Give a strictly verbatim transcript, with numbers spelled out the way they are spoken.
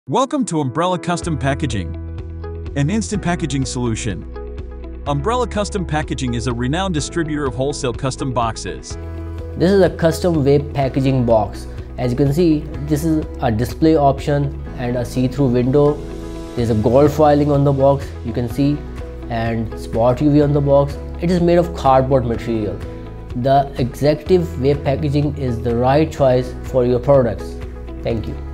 Welcome to Umbrella Custom Packaging, an instant packaging solution. Umbrella Custom Packaging is a renowned distributor of wholesale custom boxes. This is a custom vape packaging box. As you can see, this is a display option and a see-through window. There's a gold foiling on the box, you can see, and spot U V on the box. It is made of cardboard material. The executive vape packaging is the right choice for your products. Thank you.